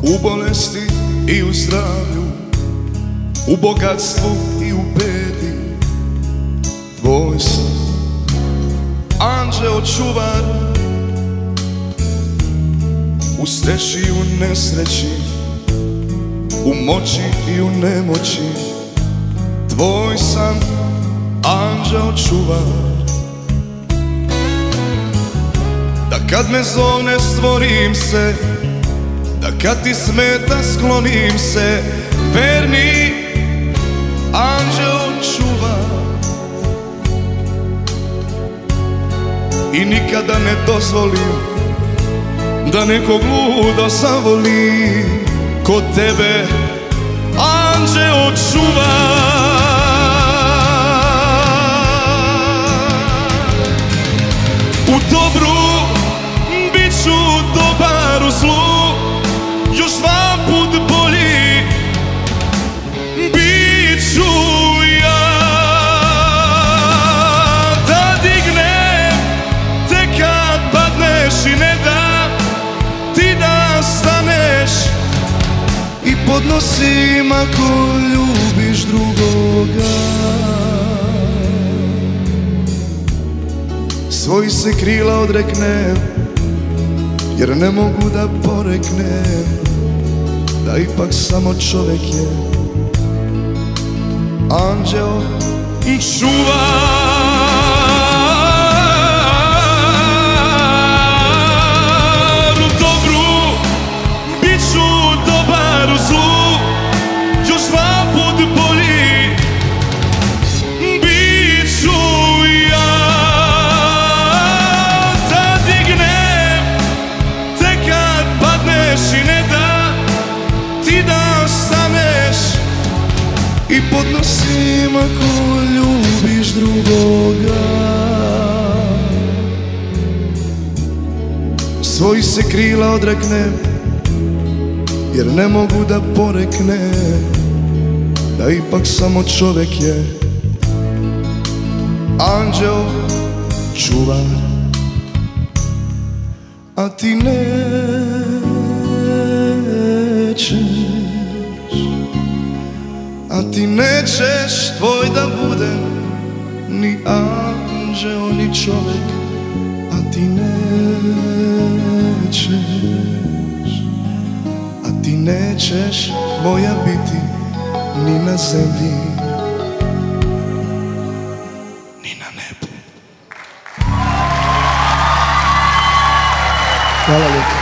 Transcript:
u bolesti i u zdravlju, u bogatstvu i u bedi. Tvoj sam anđeo čuvar, u sreći i u nesreći, u moći i u nemoći. Tvoj sam anđeo čuvar. Da kad me zovne stvorim se, da kad ti smeta sklonim se, verni anđeo čuvar. I nikada ne dozvolim da nekog ludo zavoli, kod tebe anđeo čuvar. U dobru bit ću dobar, u zlu još dva put bolji bit ću ja. Da dignem te kad padneš i ne da ti da staneš, i podnosim ako ljubiš drugoga. Svojih se krila odreknem, jer ne mogu da poreknem da ipak samo čovek je anđeo čuvar. U dobru bit ću dobar, u zlu još dva put bolji bit ću ja. Da dignem te kad padneš i ne da ti da staneš, i podnosim ako ljubiš drugoga. Svojih se krila odreknem, jer ne mogu da poreknem da ipak samo čovek je anđeo čuvar. A ti nećeš tvoj da budem ni anđeo ni čovek. A ti nećeš moja biti ni na zemlji ni na nebu. Hvala lijepo.